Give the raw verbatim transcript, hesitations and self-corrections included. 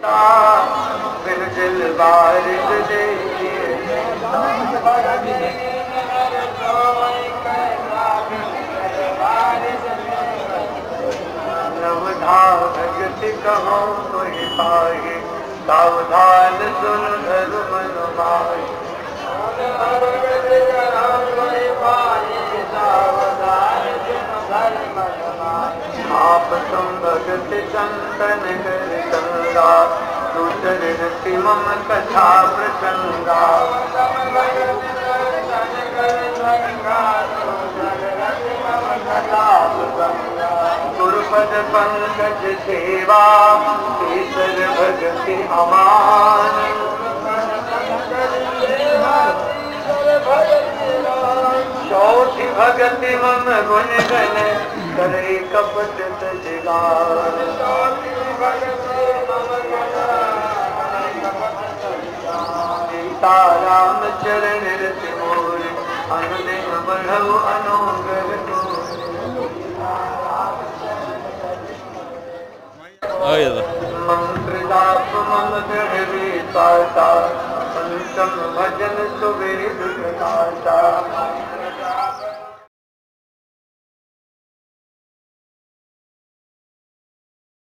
बिन दिल बारिश देखिए नवधा भगति कहो तो ही पाए सावधान सुन धर्म नुमाए आप तुम भगति संतन कर संगा दूसर रति मम कथा प्रसंगा गुरुपद पंकज सेवा केसर भगति अमान चौथी भगति मम गुण गण करे कपट तजगार सीता राम चरण रति मोर अनुदिन बढ़ऊ अनुग्रह मंत्र जाप मम दृढ़ विश्वासा पंचम भजन सुबेद प्रकाश